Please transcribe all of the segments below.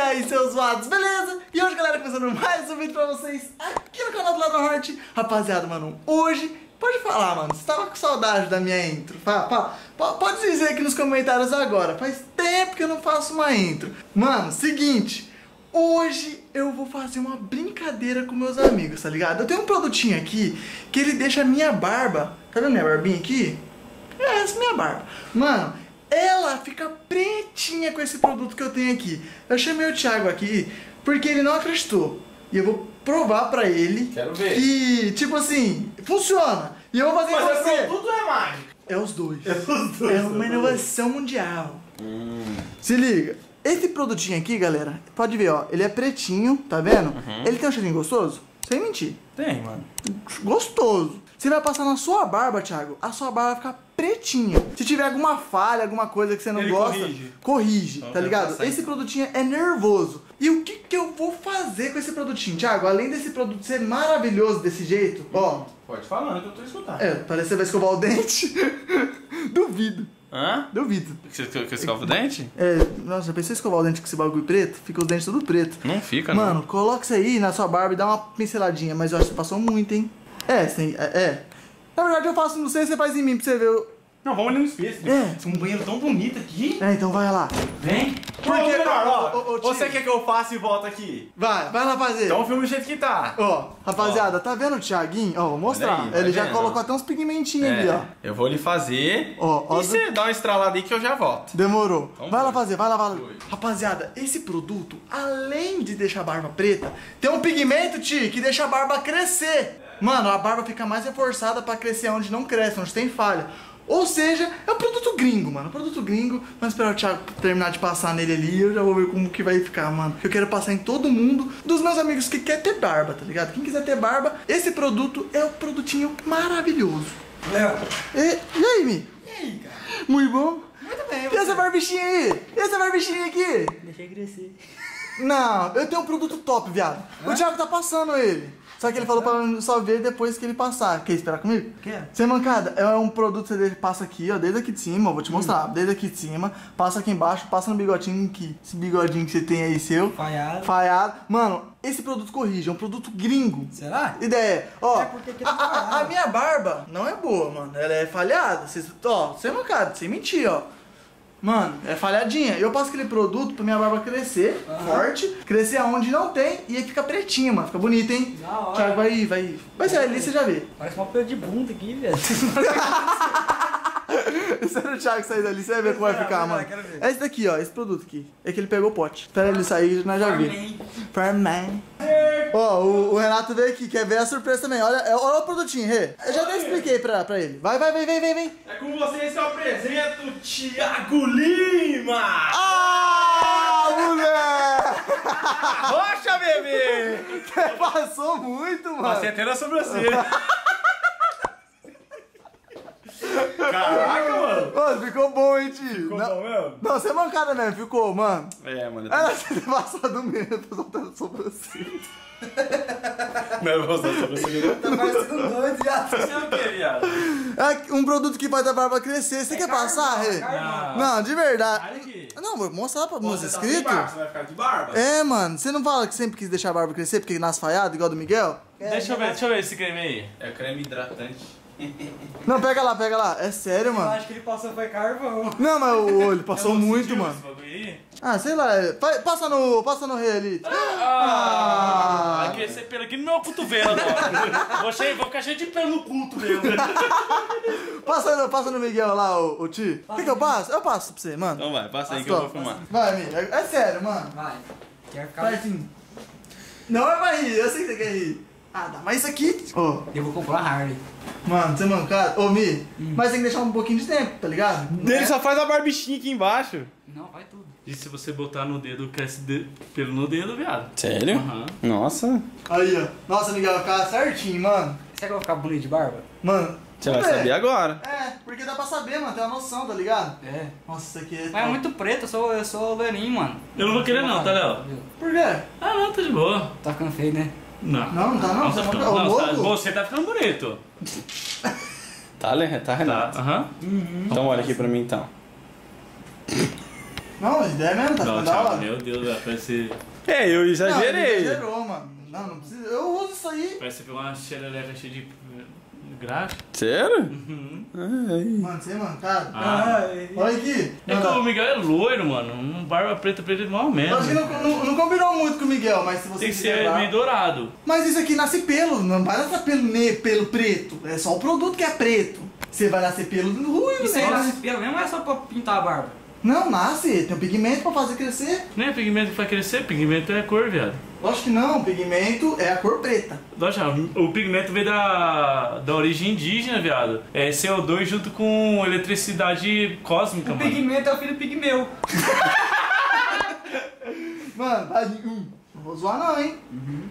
aí, seus zoados, beleza? E hoje, galera, começando mais um vídeo pra vocês aqui no canal do Ladrão Heart. Rapaziada, mano, hoje, pode falar, mano, você tava com saudade da minha intro? Pode dizer aqui nos comentários agora, faz tempo que eu não faço uma intro. Mano, seguinte, hoje eu vou fazer uma brincadeira com meus amigos, tá ligado? Eu tenho um produtinho aqui que ele deixa a minha barba, tá vendo minha barbinha aqui? É, essa é minha barba. Mano, ela fica pretinha com esse produto que eu tenho aqui. Eu chamei o Thiago aqui porque ele não acreditou. E eu vou provar pra ele. Quero ver. Que, tipo assim, funciona. E eu vou fazer com você. Mas tudo é mágico. É os dois. É os dois. É uma inovação mundial. Se liga. Esse produtinho aqui, galera, pode ver, ó. Ele é pretinho, tá vendo? Ele tem um cheirinho gostoso? Sem mentir. Tem, mano. Gostoso. Você vai passar na sua barba, Thiago, a sua barba vai ficar pretinha. Se tiver alguma falha, alguma coisa que você não gosta, corrige, tá ligado? Esse produtinho é nervoso. E o que eu vou fazer com esse produtinho, Thiago? Além desse produto ser maravilhoso desse jeito, ó. Pode falar que eu tô escutando. É, parece que você vai escovar o dente. Duvido. Hã? Duvido. Que você escova o dente? É, nossa, já pensei em escovar o dente com esse bagulho preto? Fica os dentes tudo preto. Não fica, não. Mano, coloca isso aí na sua barba e dá uma pinceladinha. Mas eu acho que você passou muito, hein? É. Na verdade eu faço, não sei, você faz em mim pra você ver. Não, vamos ali no espelho. É. Tem um banheiro tão bonito aqui. É, então vai lá. Vem. Porque, ó, você quer que eu faça e volta aqui? Vai lá fazer. Então filma do jeito que tá. Ó, rapaziada, tá vendo o Thiaguinho? Ó, vou mostrar. Olha aí, ele vai já vendo. colocou até uns pigmentinhos ali, ó. Eu vou lhe fazer. Ó, E você dá uma estralada aí que eu já volto. Demorou. Então vai lá foi. fazer, vai lá. Foi. Rapaziada, esse produto, além de deixar a barba preta, tem um pigmento, Ti, que deixa a barba crescer. Mano, a barba fica mais reforçada pra crescer onde não cresce, onde tem falha. Ou seja, é um produto gringo, mano. Produto gringo. Vamos esperar o Thiago terminar de passar nele ali e eu já vou ver como que vai ficar, mano. Eu quero passar em todo mundo dos meus amigos que quer ter barba, tá ligado? Quem quiser ter barba, esse produto é um produtinho maravilhoso. Léo. E aí, Mi? E aí, cara? Muito bom? Muito bem, E essa barbichinha aí? E essa barbichinha aqui? Deixei crescer. Não, eu tenho um produto top, viado. O Thiago tá passando ele. Só que ele falou pra só ver depois que ele passar. Quer esperar comigo? Quero. Sem mancada, é um produto que você passa aqui, ó, desde aqui de cima, ó, vou te mostrar. Desde aqui de cima, passa aqui embaixo, passa no bigodinho aqui. Esse bigodinho que você tem aí seu. Falhado. Mano, esse produto corrige, é um produto gringo. Será? Ideia, ó, É porque aqui tá a falhado. minha barba não é boa, mano. Ela é falhada. Ó, sem mancada, sem mentir, ó. Mano, é falhadinha. Eu passo aquele produto pra minha barba crescer, forte, crescer aonde não tem e aí fica pretinho, mano. Fica bonito, hein? Da hora. Thiago, vai sair ali, você já vê. Parece uma pelo de bunda aqui, velho. Espera o Thiago sair dali, você vai ver como vai ficar, mano. quero ver. É esse daqui, ó, esse produto aqui. É que ele pegou o pote. Espera ele sair, nós já vimos. Farman. Ó, o Renato veio aqui, quer ver a surpresa também. Olha o produtinho, Rê. Eu já até expliquei pra ele. Vai. É com vocês que eu apresento Thiago Lima! Ah, moleque! Rocha, bebê! Você passou muito, mano. Passei até na sobrancelha. Caraca, mano! Mano, ficou bom, hein, tio? Ficou Não, bom mesmo? não, você é mancada mesmo, ficou, mano. É, mano. Era você ter passado mesmo, tô soltando sobrancelha. Não, eu vou usar a sobrancelha. Tá parecendo doido já. Você é o que, viado? É um produto que faz a barba crescer. Você quer passar, Rê? Não, de verdade. Não, vou mostrar pra meus inscritos. Você vai ficar de barba? É, mano, você não fala que sempre quis deixar a barba crescer porque nasce falhado, igual do Miguel? Deixa eu ver esse creme aí. É creme hidratante. Não, pega lá. É sério, Eu mano. acho que ele passou foi carvão. Não, mas o olho passou muito, mano. Esse bagulho aí? Ah, sei lá. Passa no Rê ali. Vai crescer pelo aqui no meu cotovelo agora. Vou ficar cheio de pelo no culto mesmo. Passa no Miguel lá, o Ti. O que eu passo? Eu passo pra você, mano. Então vai, passa aí que eu vou filmar. Vai, amigo. É sério, mano. Vai. Quer ficar... Faz assim. Não vai rir, eu sei que você quer rir. Ah, dá mais isso aqui. Ô, Eu vou comprar a Harley. mano, você é mancado. Ô, Mi, mas tem que deixar um pouquinho de tempo, tá ligado? Ele só faz a barbichinha aqui embaixo. Não, vai tudo. E se você botar no dedo, cresce pelo no dedo, viado. Sério? Aham. Nossa. Aí, ó. Nossa, Miguel, vai ficar certinho, mano. Será que eu vou ficar bonito de barba? Mano. Você vai vamos ver. saber agora. É, porque dá pra saber, mano. Tem uma noção, tá ligado? É. Nossa, isso aqui é. Mas é muito preto, eu sou loirinho, mano. Eu não vou querer não, tá, Léo? Por quê? Ah, não, tá de boa. Tá ficando feio, né? Não. Não tá não. Tá Você ficando, é não, louco? você tá ficando bonito. Tá, Renato? Tá, aham. Então olha aqui pra mim então. Não, mas ideia mesmo, tá ficando da Thiago, hora. meu Deus, velho, parece... Eu Não, exagerei. ele exagerou, mano. Não precisa. Eu uso isso aí. Parece que pegou uma xereleca cheia de graxa. Sério? Mano, você é mancado. Ah. Olha aqui. É que o Miguel é loiro, mano. Um barba preta é mal Eu menos. acho que não combinou muito com o Miguel, mas se você Tem que quiser ser lá- meio dourado. Mas isso aqui nasce pelo, não vai nascer pelo preto. É só o produto que é preto. Você vai nascer pelo ruim, Isso aí né? nasce pelo mesmo ou é só pra pintar a barba? Não, nasce. Tem um pigmento pra fazer crescer. Nem é pigmento que vai crescer, pigmento é cor, viado. Lógico que não, pigmento é a cor preta. Lógico, o pigmento veio da origem indígena, viado. É CO2 junto com eletricidade cósmica, O mano. pigmento é o filho do pigmeu. Mano, tadinho. Não vou zoar não, hein?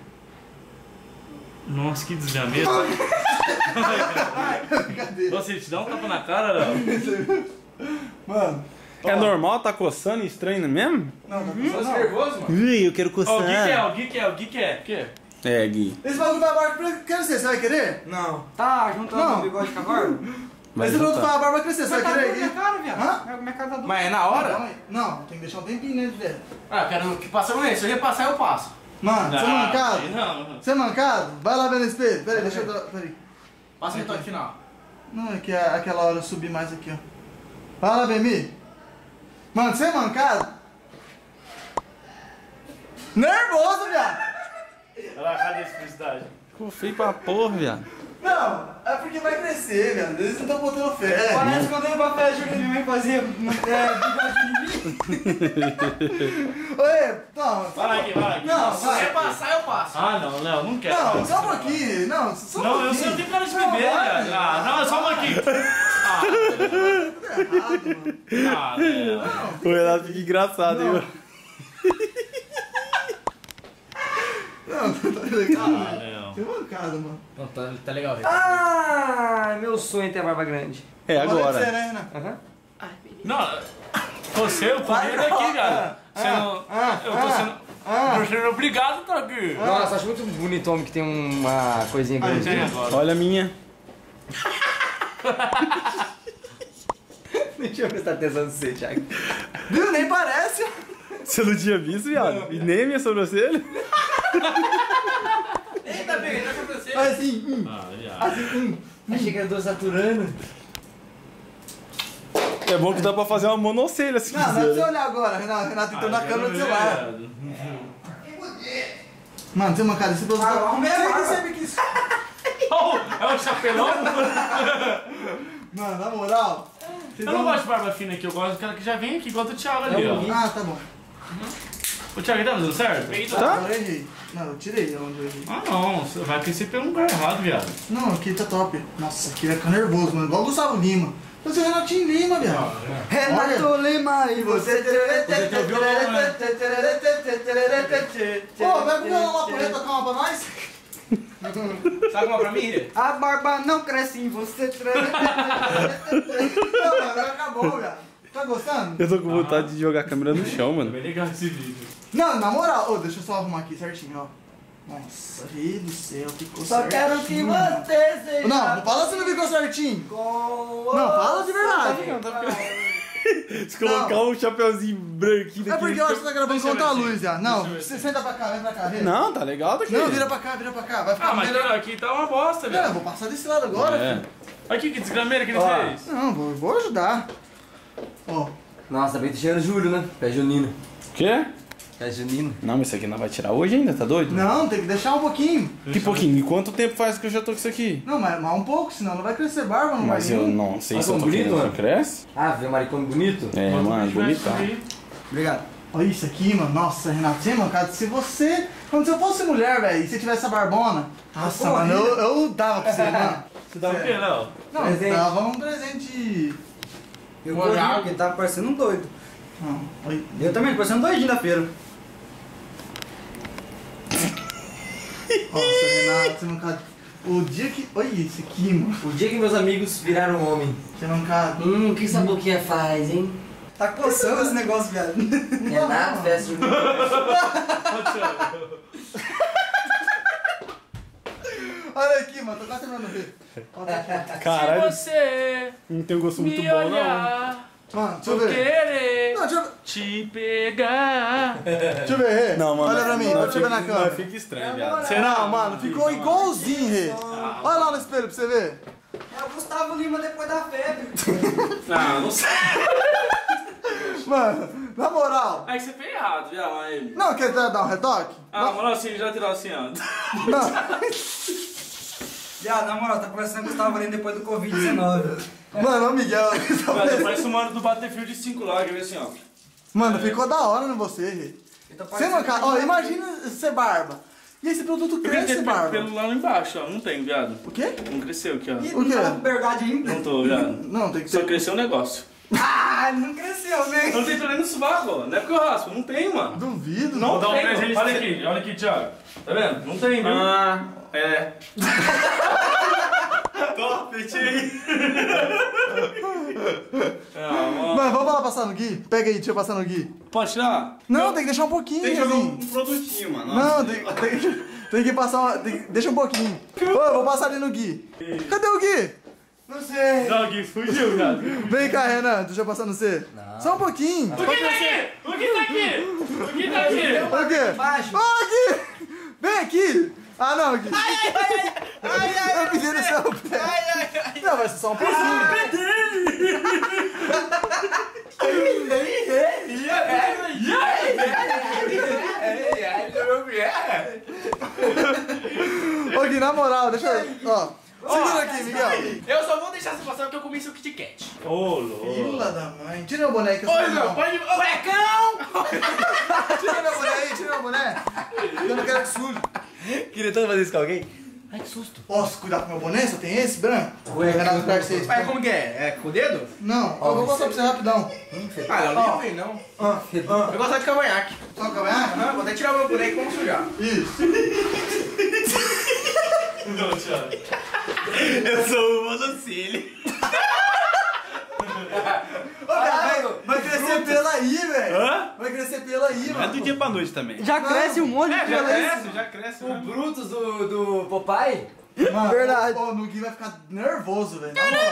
Nossa, que desgramento. Brincadeira. Nossa, ele te dá um tapa na cara, Léo. Mano. É normal, tá coçando estranho mesmo? Não, não, não. nervoso, mano? Ui, eu quero Ó, coçar. o Gui quer. É, Gui. Esse bagulho vai barba crescer, você vai querer? Não. Tá juntando Não. o bigode com a barba? Vai Esse produto juntar. vai barba crescer, você Mas vai tá querer? duro minha cara, viado. Hã? Minha cara tá dura. Mas é na Calma hora? aí. Não, tem que deixar um tempinho, né, velho? Ah, eu quero que passe um mês. Se eu repassar, eu passo. Mano, você é mancado? Não. Você é mancado? Vai lá ver no espelho. Peraí, deixa eu dar. Peraí. Passa o retoque final. Não, é que aquela hora eu subi mais aqui, ó. Vai lá, Bemi. Mano, você é mancado? Nervoso, viado! Olha lá, cadê a explicidade? Ficou feio pra porra, viado. Não, é porque vai crescer, viado. Eles não estão botando fé. Parece quando eu ia pra festa junina, minha mãe fazia bigodinho em mim. Oi, não. Vai aqui. Não, Se vai. repassar, eu passo. Ah, não, Léo, não quero. Não, só um pouquinho. Não, só um Não, pouquinho. eu sei, eu tenho cara de Não, beber, vai, velho. Ah, não, só um pouquinho. Tudo errado, mano. Ah, Léo. O Renato fica engraçado, Não. viu? Não, tá legal. Ah, Léo. Você é mancado, mano. Então tá legal, Rê. Ah, meu sonho é ter a barba grande. É Pode ser, agora. né, Renan? Aham. Não, você, eu comi daqui, viado. Você não... Eu tô sendo obrigado a estar aqui. Nossa, acho muito bonito homem que tem uma coisinha grande. Tem agora. Olha a minha. Deixa eu prestar atenção no você, Thiago. Viu? Nem parece. Você não tinha visto, viado? E nem a minha sobrancelha? Eita, bem, tá com você. Mas assim, Ah, viado. Achei que era do Saturano. É bom que dá pra fazer uma monocelha se Não, não é pra quiser. você olhar agora, Renato entrou na câmera do celular. Viado. Mano, tem uma cara desse produto. arrumei a Você barba. sabe que isso. Oh, é o chapelão? Mano, na moral. vocês Eu não vão- gosto de barba fina aqui, eu gosto do cara que já vem aqui, igual do Thiago ali, ó. Ah, tá bom. O Thiago tá fazendo certo? Tá? Agora eu errei. Não, eu tirei onde eu errei. Ah, não, você vai crescer pelo lugar errado, viado. Não, aqui tá top. Nossa, aqui vai ficar nervoso, mano. Igual o Gustavo Lima. Você é o Renatinho Lima, viado. Renato Lima e você. Pô, vai pro violão lá pro Rê tocar uma pra nós? Sabe uma pra mim, Rê? A barba não cresce em você. Não, mano, acabou, viado. Tá gostando? Eu tô com vontade de jogar a câmera no chão, mano. Bem legal esse vídeo. Não, na moral. Ô, deixa eu só arrumar aqui certinho, ó. Nossa, Rei do céu, ficou Só certinho. quero que você seja. Não fala se não ficou certinho. Com Não, fala de verdade. Se colocar um chapeuzinho branquinho É daqui. porque eu acho que você tá gravando Deixa eu contra a ver luz se- já. Não, deixa eu ver você se- senta pra cá, vem pra cá, vem. Não, tá legal daqui. Não, vira pra cá, vira pra cá. Vai ficar Ah, mas melhor. aqui tá uma bosta, Não, eu velho. vou passar desse lado agora. É. filho. Aqui, que desgrameira que ele Ó. fez. Não, vou ajudar. Ó, Nossa, bem cheiro Júlio, né? Pé junino. Quê? Pé junino. Não, mas isso aqui não vai tirar hoje ainda, tá doido? não, tem que deixar um pouquinho. Que pouquinho? E quanto tempo faz que eu já tô com isso aqui? Não, mas um pouco, senão não vai crescer barba, não Mas vai eu vir. não sei Mas se eu tô bonito, querendo mano. que cresce. Ah, vê o maricão bonito? É, Quanto mano, bicho vai bonitão. subir? Obrigado. Olha isso aqui, mano. Nossa, Renato, você é mancado. Se você... Quando você fosse mulher, velho, e você tivesse essa barbona... Nossa, Pô, mano, eu dava pra você, mano. Você dá o quê, Léo? Não, Presente. eu dava um presente... Eu corri porque tava parecendo um doido. Não, olha. Eu também, parecendo um doidinho da feira. Nossa, Renato, você não cabe. O dia que. Olha isso aqui, mano. O dia que meus amigos viraram homem. Você não cabe. Que essa boquinha faz, hein? Tá coçando esse negócio, viado. É nada, festa de Olha aqui, mano, tô quase terminando de ver. Olha aqui. Caralho, Se você não tem um gosto muito me bom, não. olhar Mano, deixa eu ver. Querer Não, deixa eu ver. te pegar. Deixa eu ver, Rê. Não, mano. Olha pra mim, deixa eu ver na câmera. Não, fica estranho, viado. Não, mano, ficou igualzinho, Rê. Olha lá no espelho pra você ver. É o Gustavo Lima depois da febre. Ah, não sei. Mano, na moral. Aí você fez errado, viado. Aí. Não, quer dar um retoque? Ah, na moral, assim, já tirou assim, ó. Não. Já, na moral, tá parecendo Gustavo Lima depois do Covid-19. Mano, ô Miguel. Mano, parece o mano do Battlefield 5 lá, quer ver assim, ó. Mano, ficou da hora em você, Rê. Você não, cara, ó, imagina ser barba. E esse produto cresce, barba. Pelo lá embaixo, ó. Não tem, viado. O quê? Não cresceu aqui, ó. Ih, O quê? não tá com verdade ainda? Não tô, viado. Não, tem que Só ter. cresceu o negócio. Ah, não cresceu, né? Não tem problema no sovaco, ó. Não é porque eu raspo, não tem, mano. Duvido. Não Vou dar um tem, presente mano. pra Olha aqui, Thiago. Tá vendo? Não tem, viu? Ah, é. Top, aí. Ah, mano. Mano, vamos lá passar no Gui? Pega aí, deixa eu passar no Gui. Pode tirar? Não, tem que deixar um pouquinho, Tem que jogar Rezinho. um produtinho, mano. Não, tem que passar uma... deixa um pouquinho. Ô, eu vou passar ali no Gui. Cadê o Gui? Não sei. Não, Gui, fugiu, viado. Vem cá, Renan, deixa eu passar no C. Não. Só um pouquinho. O Gui tá aqui! O Gui tá aqui! O Gui tá aqui! O quê? Baixo. Ô, Gui! Vem aqui! Ah, não, Gui. Eu pedi no seu pé. Não, vai ser só um pouquinho. Ô, Gui, na moral, deixa eu... Ó, segura aqui, Miguel. Eu só vou deixar você passar porque eu comi seu Kit Kat. Ô, louco. Fila da mãe. Tira o boné que eu sou Oi, meu, pode... Ô, Brecão! Tira meu boné aí, tira meu boné. Eu não quero que sujo. Queria tanto fazer isso com alguém. Ai, que susto. Posso cuidar com meu boné? Só tem esse, branco? Ué, Renato Garcês. Mas como que é? É com o dedo? Não, eu vou passar pra você rapidão. Ah, eu não vi, não. Eu gosto de cavanhaque. Só o cavanhaque? Vou até tirar o meu boneco e vamos sujar. Isso. Não, Thiago. Eu sou o monocílio. Vai crescer pelo aí, velho. Hã? Vai crescer pelo aí, É mano. do dia pra noite também. Já cresce um monte de Já violência. cresce, já cresce. O Brutus do Popeye? Mano, Verdade. O Gui vai ficar nervoso, velho. Na moral.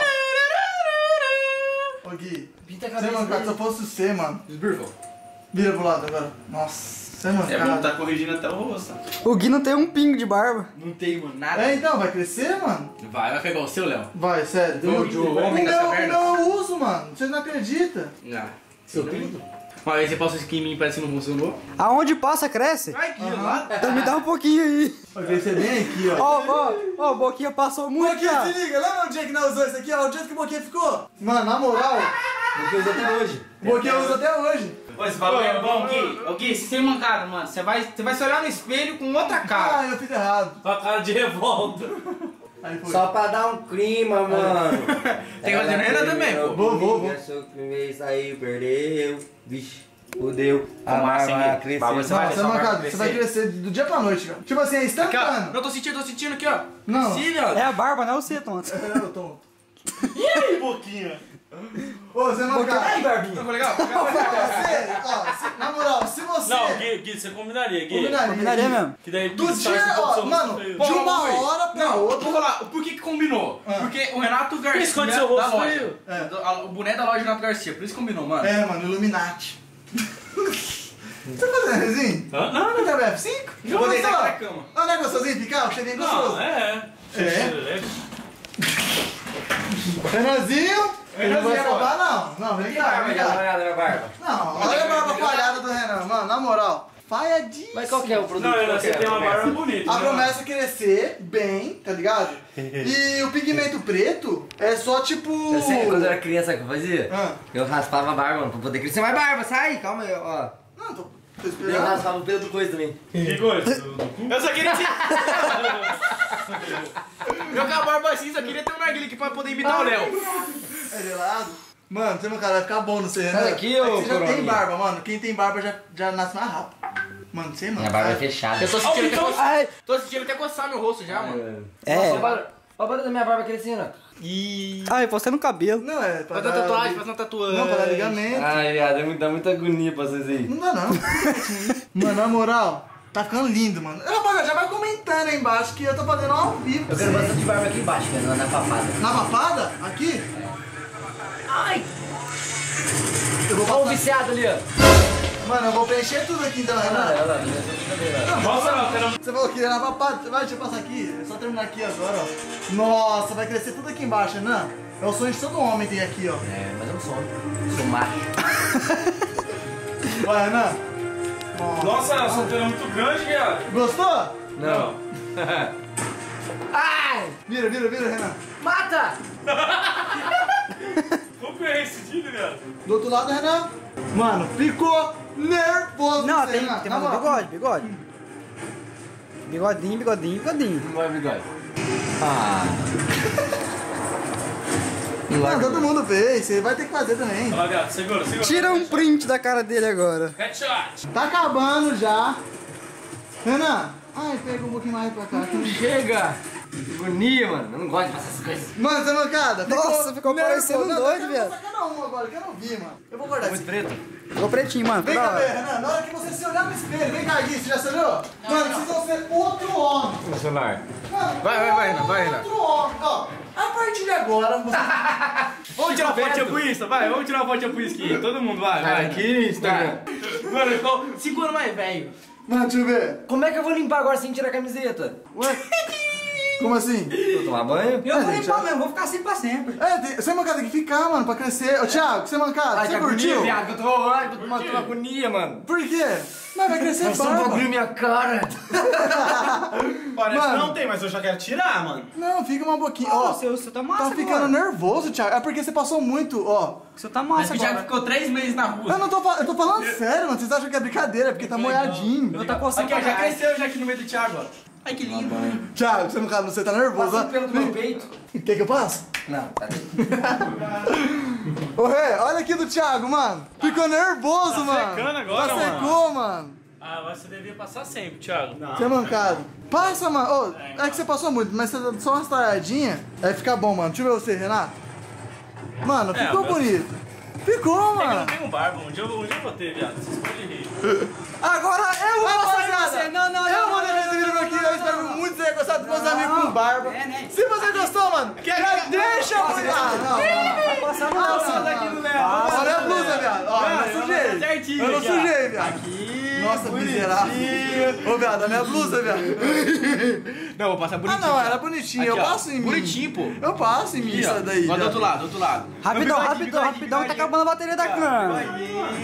Ô, Gui. Pinta a Você cabeça mancado, se eu dele. fosse você, mano. Esbirfou. Vira pro lado agora. Nossa, você é É bom mancado. tá corrigindo até o rosto. O Gui não tem um pingo de barba. Não tem, mano, nada. É, então, vai crescer, mano? Vai pegar o seu, Léo. Vai, sério. O homem das o cavernas. meu eu uso, mano. Você não acredita? Ah, seu pinto? Mas aí você passa isso aqui em mim, parece que não funcionou. Aonde passa, cresce. Ai, que lá. Então me dá um pouquinho aí. Vai crescer bem aqui, ó. Ó, o Boquinha passou muito, Boquinha, cara. se liga. Lembra o dia que nós usamos isso aqui, ó? O dia que o Boquinha ficou? Mano, na moral, O que eu uso até hoje. o Boquinha usa até hoje. Esse bagulho é bom, Gui. Ô, Gui, você tem mancado, mano. Você vai se olhar no espelho com outra cara. Ah, eu fiz errado. Com a cara de revolta. Aí foi. Só pra dar um clima, mano. Tem que fazer Renan também, pô. Vou. Achou que primeiro saiu, perdeu. Vixe, fudeu. A Fumaça, hein, barba Gui? cresceu. Bagulho, você Não, vai você ver é só mancado. vai Você vai crescer do dia pra noite, cara. Tipo assim, é Aqui, ó. instantâneo. Eu tô sentindo aqui, ó. Não. Sim, ó. É a barba, não é você, tonto. Eu tô. E aí, Boquinha? Ô, você é mancado. Ai, barbinha. Ficou legal? Você, ó, na moral, se você... Não, Gui, você combinaria, Gui. Combinaria mesmo. Que daí Do sai dia, esse ó, som mano, feio. de uma hora pra Não, outra... vou falar, por que combinou? Porque o Renato Garcia esconde seu da rosto loja. feio. O boné da loja Renato Garcia, por isso combinou, mano. É, mano, Illuminati. Você tá fazendo, Rezinho? Hã? Não, não quer F5? Eu vou deitar aqui na cama. Ah, não é gostosinho ficar? O cheirinho gostoso. Não, é. É? Renanzinho, ele não vai escapar, não. Não, vem cá, vem Dá uma cá. olhada na barba. Não, olha a barba falhada do Renan, mano, na moral. Falhadíssimo. Mas qual que é o produto? Não, Qual você que é tem a uma promessa? barba bonita. A né? promessa é crescer bem, tá ligado? E o pigmento preto é só tipo... Eu sei, quando eu era criança, sabe o que eu fazia? Ah. Eu raspava a barba, mano, pra poder crescer mais barba. Sai, calma aí, ó. Não, tô Eu esperando. raspava o pelo do coisa também. Que coisa? Do cu? Eu só queria Eu com a barba assim, só queria ter um narguilha aqui pra poder imitar o Léo. É gelado. Mano, você, meu cara, vai ficar bom no você, Sai né? daqui, É ô, que você já tem coroninha. barba, mano. Quem tem barba já nasce mais rápido. Mano, você, mano. Minha barba é fechada. Eu tô sentindo, até coçar, Ai, tô sentindo até coçar meu rosto já, mano. é. Olha o barulho da minha barba crescendo, ó. Ai, você no cabelo. Não, é pra Faz uma tatuagem, faz uma tatuagem. Não, pra dar ligamento. Ai, viado, dá muita agonia pra vocês aí. Não dá, não. Mano, na moral, tá ficando lindo, mano. Rapaziada, já vai comentando aí embaixo que eu tô fazendo ao vivo. Eu quero bastante barba aqui embaixo, velho, na papada. Na papada? Aqui? Ai! Eu vou Olha o passar. viciado ali, ó. Mano, eu vou preencher tudo aqui então, Renan. Olha lá. Nossa, não, quero... Você falou que era vai, deixa eu passar aqui. É só terminar aqui agora, ó. Nossa, vai crescer tudo aqui embaixo, Renan. É o sonho de todo homem ter aqui, ó. É, mas eu não sou. Sou macho. Vai, Renan. Nossa, a solteira é muito grande, viado. Gostou? Não. Ai! Vira, Renan. Mata! Como que é esse tiro, viado? Do outro lado, Renan. Mano, ficou nervoso. Não, você, tem Renan. mais Na moral. bigode. Bigodinho. Não vai bigode. Ah. Não, todo mundo fez. Você vai ter que fazer também. Olha lá, viado, segura. Tira um print da cara dele agora. Headshot. Tá acabando já. Renan. Ai, pega um pouquinho mais pra cá. Chega! Que agonia, mano. Eu não gosto de fazer essas coisas. Mano, você mancada. Nossa, ficou parecendo um doido, viado. Cada um agora, que eu não vi, mano. Eu vou guardar isso. preto. Ficou pretinho, mano. Vem Ficou cá da ver, hora. Renan. Na hora que você se olhar no espelho, vem cá, Gui, você já se olhou? Mano, vocês vão ser outro homem. No celular. Mano, Vai, Renan, vai, Renan. Outro homem. Ó, a partir de agora, você... Vamos tirar uma fotinha pro Insta, vai. Vamos tirar uma fotinha pro Insta aqui. Todo mundo, vai. Aqui, Instagram. Mano, ficou... 5 anos mais velho. Mano, deixa eu ver. Como é que eu vou limpar agora sem tirar a camiseta? Ué? Como assim? Vou tomar banho? Eu vou gente, limpar ó. mesmo, vou ficar assim pra sempre. Você mancada tem que ficar, mano, pra crescer. Ô, Thiago, você mancada, Ai, você que curtiu? agonia, viado, que eu tô... Ai, tô tomando agonia, mano. Por quê? Mas vai crescer Nossa, um bagulho barba. na minha cara. Parece Mano. que não tem, mas eu já quero tirar, mano. Não, fica uma boquinha. Ó, Ó, o seu tá massa tá ficando agora. nervoso, Thiago. É porque você passou muito, ó. O seu tá Mas massa o Thiago agora. ficou 3 meses na rua. Eu tô falando sério, mano. Vocês acham que é brincadeira, porque tá molhadinho. Eu tá coçando Aqui, ó, pra já caralho. cresceu já aqui no meio do Thiago, ó. Ai, que lindo. Thiago, você não você tá nervoso, ó. Passando pelo meu peito. Quer que eu passe? Não, tá. Ô, Rê, olha aqui do Thiago, mano. Ficou nervoso, mano. secando agora, tá mano. secou, mano. Ah, mas você devia passar sempre, Thiago. Você é mancado. Passa, mano. Ô, é que você passou muito, mas você dá só uma estalhadinha. Aí fica bom, mano. Deixa eu ver você, Renato. Mano, É, ficou meu- bonito. Ficou, É que eu não mano. tenho barba, um dia eu vou ter, viado. Vocês podem rir. Agora eu vou passar em você. Não. Eu vou deixar esse vídeo aqui. Eu espero muito que você tenha gostado dos meus amigos com barba. É, né? Se você gostou, mano, já deixa eu... Vai passar no Nossa, nosso. aqui no Léo. olha a blusa, viado. Ó, eu não sujei. certinho Eu não aqui, ó. sujei, viado. Nossa, miserável. Ô, viado, a minha blusa, viado. Não, vou passar Ah, bonitinho. não, era bonitinho. Eu Aqui, ó. passo em mim. Bonitinho, pô. Eu passo em mim isso daí. Ó, do viado. outro lado, do outro lado. Rapidão, tá acabando a bateria da câmera.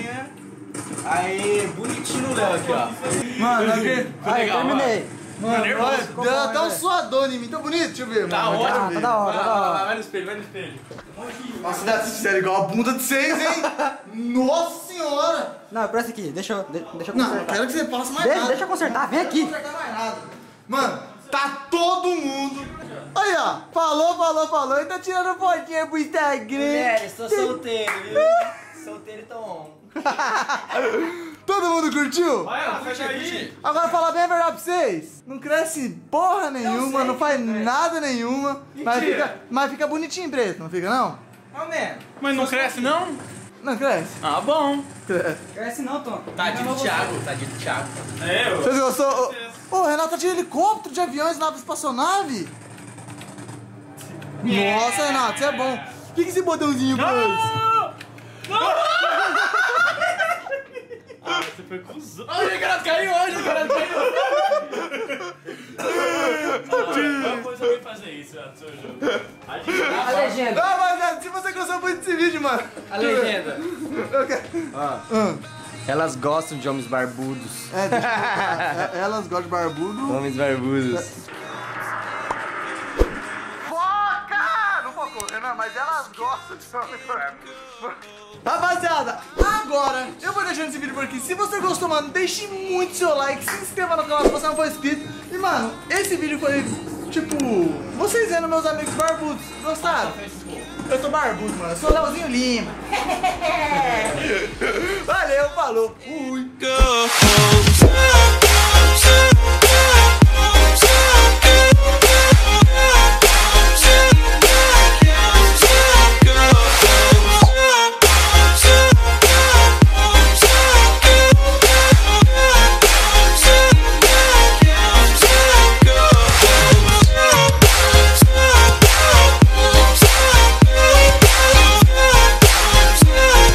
Aê, bonitinho no Léo aqui, ó. Mano, aqui. Aí, legal, terminei. Mano, nervoso, olha, ficou deu bom, até um velho. suador em mim. Tá bonito? Deixa eu ver, Tá mano. ótimo. Tá da hora, tá da hora. Vai no espelho, vai no espelho. Nossa, deve ser igual a bunda de vocês, hein? Nossa senhora! Não, presta aqui, deixa eu Não, consertar. quero que você passe mais nada. Deixa eu consertar, vem aqui. Não vou consertar mais nada. Mano, tá todo mundo. Aí, ó. Falou e tá tirando fotinha pro Instagram. estou solteiro, viu? Solteiro e tom. Todo mundo curtiu? Vai, ela fecha aí. Agora falar bem a verdade pra vocês. Não cresce porra nenhuma, não faz nada nenhuma. Mas fica bonitinho preto, não fica não? Mas não cresce, não? Não cresce. Ah, bom. Cresce. Cresce não, Tom. Tadinho do Thiago, tadinho do Thiago. É, eu. Vocês gostou? Ô, o Renato tá de helicóptero, de aviões, nave espaçonave. Nossa, Renato, você é bom. O que esse botãozinho faz? Ah, você foi cuzão. Olha, o cara caiu hoje, o cara caiu. Qual coisa alguém fazer isso, velho, no seu jogo? A legenda. Ah, mas se você gostou muito desse vídeo, mano. A legenda. Eu quero... Elas gostam de homens barbudos. É, deixa eu colocar. Elas gostam de barbudo. Homens barbudos. Foca! Não focou, Renan, mas elas gostam de homem barbudo. Rapaziada, agora eu vou deixando esse vídeo por aqui. Se você gostou, mano, deixe muito seu like, se inscreva no canal se você não for inscrito. E, mano, esse vídeo foi, tipo, vocês vendo meus amigos barbudos. Gostaram? Eu tô barbudo, mano. Eu sou o Leozinho Lima. Valeu, falou. Fui.